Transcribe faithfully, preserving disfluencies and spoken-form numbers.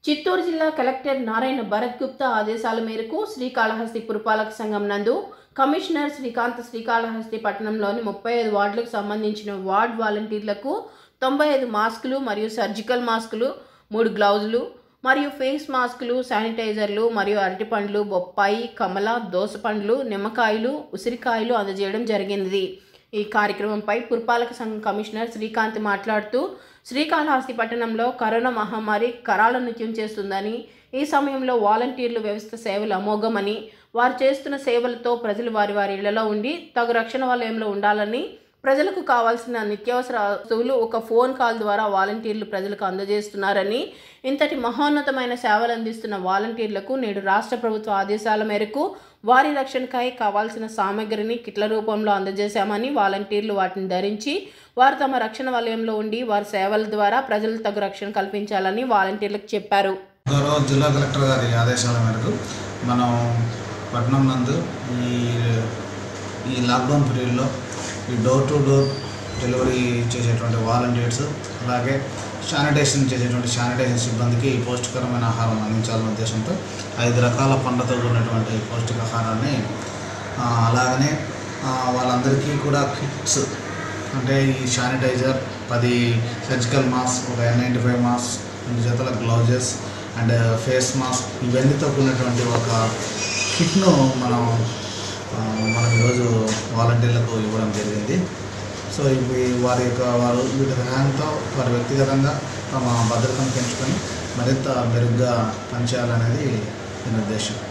చిత్తూరు జిల్లా కలెక్టర్ నారాయణ భరత్ గుప్తా ఆదేశాల మేరకు శ్రీకాళహస్తి పురపాలక సంఘం నందు కమిషనర్ శ్రీకాంత్ శ్రీకాళహస్తి పట్టణంలోని ముప్పై ఐదు వార్డులకు సంబంధించిన వార్డ్ వాలంటీర్లకు తొంభై ఐదు మాస్కులు మరియు సర్జికల్ మాస్కులు, మూడు గ్లౌజులు మరియు ఫేస్ మాస్కులు, శానిటైజర్లు మరియు అరటిపండ్లు, బొప్పాయి, కమల, దోసపండ్లు, నిమ్మకాయలు, ఉసిరికాయలు అందజేయడం జరిగింది. ఈ కార్యక్రమంపై పురపాలక సంఘం కమిషనర్ శ్రీకాంత్ మాట్లాడుతూ, శ్రీకాళహస్తి పట్టణంలో కరోనా మహమ్మారి కరాళ నృత్యం చేస్తుందని, ఈ సమయంలో వాలంటీర్లు వ్యవస్థ సేవలు అమోఘమని, వారు చేస్తున్న సేవలతో ప్రజలు వారి వారి ఇళ్లలో ఉండి తగు రక్షణ వలయంలో ఉండాలని, ప్రజలకు కావాల్సిన నిత్యావసర వస్తువులు ఒక ఫోన్ కాల్ ద్వారా వాలంటీర్లు ప్రజలకు అందజేస్తున్నారని, ఇంతటి మహోన్నతమైన సేవలు అందిస్తున్న వాలంటీర్లకు నేడు రాష్ట్ర ప్రభుత్వ ఆదేశాల మేరకు వారి రక్షణకై కావాల్సిన సామగ్రిని కిట్ల రూపంలో అందజేశామని, వాలంటీర్లు వాటిని ధరించి వారు తమ రక్షణ వలయంలో ఉండి వారి సేవల ద్వారా ప్రజలకు తగు రక్షణ కల్పించాలని వాలంటీర్లకు చెప్పారు. గౌరవ జిల్లా కలెక్టర్ గారి ఆదేశాల మేరకు మనం పట్టణం నందు ఈ ఈ లాక్డౌన్ పీరియడ్లో ఈ డోర్ టు డోర్ డెలివరీ చేసేటువంటి వాలంటీర్స్, అలాగే శానిటైజేషన్ చేసేటువంటి శానిటైజేషన్ సిబ్బందికి పౌష్టికరమైన ఆహారం అందించాలనే ఉద్దేశంతో ఐదు రకాల పండ్లతో కూడినటువంటి పౌష్టికాహారాన్ని, అలాగనే వాళ్ళందరికీ కూడా కిట్స్ అంటే ఈ శానిటైజర్, పది సర్జికల్ మాస్క్, ఒక ఎన్ నైంటీ ఫైవ్ మాస్క్, రెండు జతల గ్లౌజెస్ అండ్ ఫేస్ మాస్క్ ఇవన్నీతో కూడినటువంటి ఒక కిట్ను మనం మనం ఈరోజు వాలంటీర్లకు ఇవ్వడం జరిగింది. సో ఇవి వారి యొక్క వారు వీటి సహాయంతో వారి వ్యక్తిగతంగా తమ భద్రతను పెంచుకొని మరింత మెరుగ్గా పనిచేయాలనేది దీని ఉద్దేశం.